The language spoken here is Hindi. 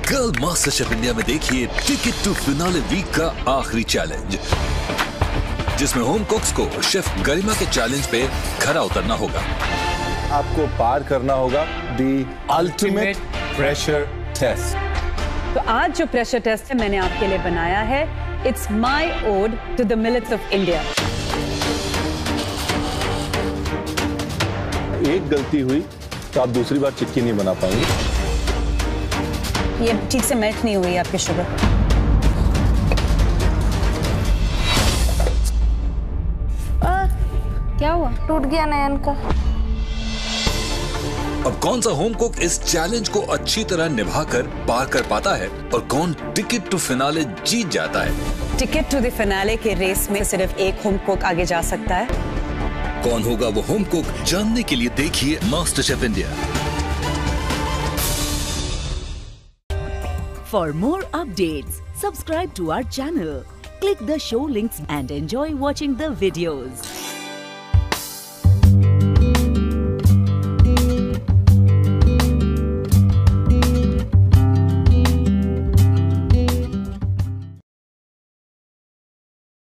गर्ल मास्टर शेफ इंडिया में देखिए टिकट टू फिनाले वीक का आखिरी चैलेंज, जिसमें होम कुक्स को शेफ गरिमा के चैलेंज पे खरा उतरना होगा। आपको पार करना होगा दी अल्टीमेट प्रेशर टेस्ट। तो आज जो प्रेशर टेस्ट है मैंने आपके लिए बनाया है, it's my ode to the millets of India. एक गलती हुई तो आप दूसरी बार चिक्की नहीं बना पाएंगे। ये ठीक से मेल्ट नहीं हुई आपकी शुगर। क्या हुआ? टूट गया नयन का। अब कौन सा होम कुक इस चैलेंज को अच्छी तरह निभाकर पार कर पाता है और कौन टिकट टू फिनाले जीत जाता है? टिकट टू द फिनाले के रेस में सिर्फ एक होम कुक आगे जा सकता है। कौन होगा वो होम कुक, जानने के लिए देखिए MasterChef India. For more updates, subscribe to our channel, click the show links and enjoy watching the videos.